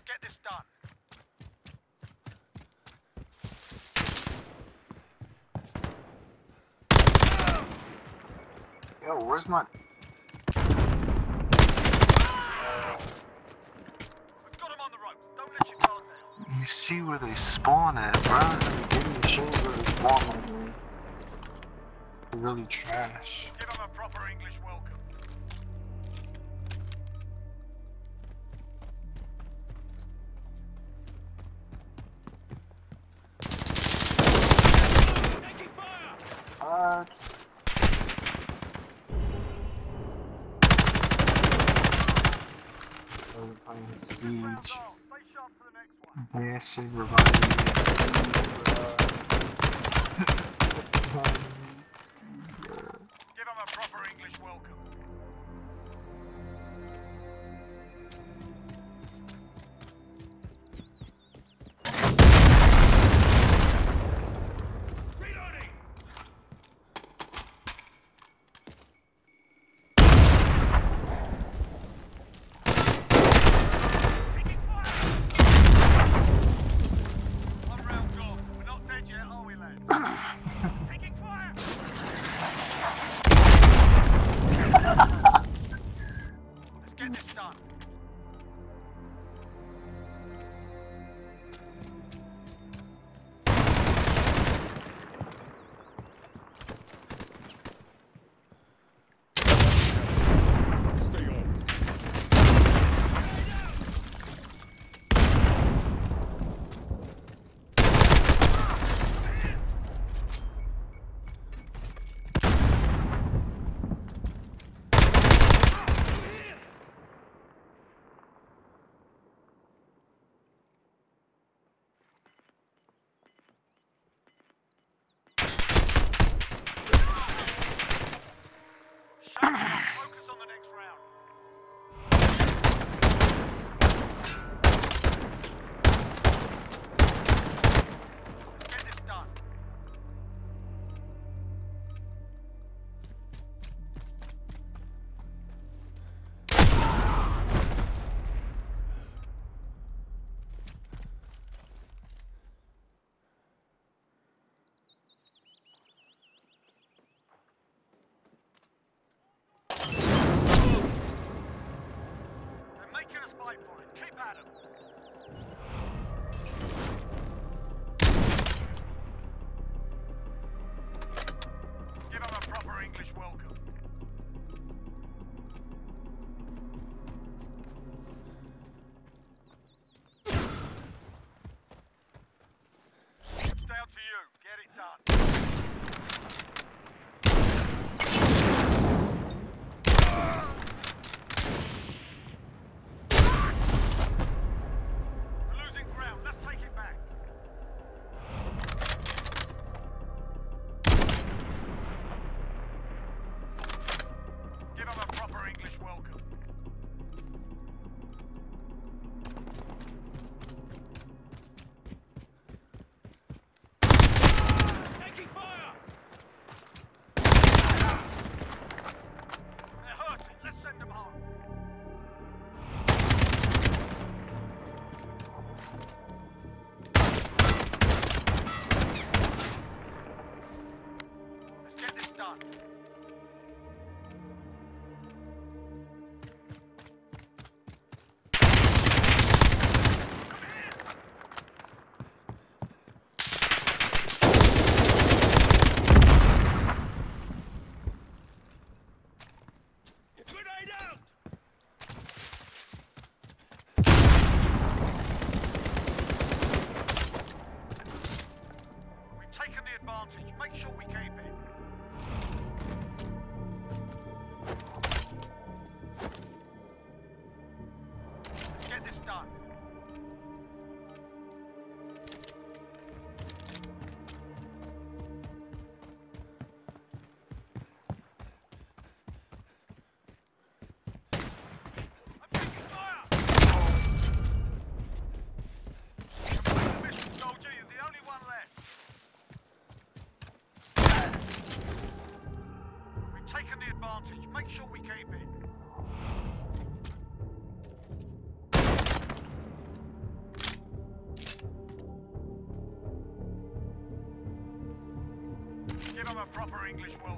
get this done. Yo, where's my... We've got him on the ropes. Don't let your guard down. You see where they spawn at, bro? Give me a show where they spawn at, man. They're really trash. Give him a proper English welcome. Taking fire! What? We're playing Siege. Stay sharp for the next one. Yeah, she's reviving Give him a proper English welcome. Reloading! Taking fire! One round gone. We're not dead yet, are we, lads? Taking fire! Let's get this done. Stay on. Shut up. Focus on the next round. Let's get this done. They're making us fight for it. Keep at 'em. Give 'em a proper English welcome. It's down to you. Get it done. We're losing ground. Let's take it back. Give 'em a proper English welcome. Taking fire! They're hurting. Let's send them home. Let's get this done. Grenade out! We've taken the advantage. Make sure we keep it. Let's get this done. I'm taking fire! Complete the mission, soldier. You're the only one left. We've taken the advantage. Make sure we keep it. proper English word.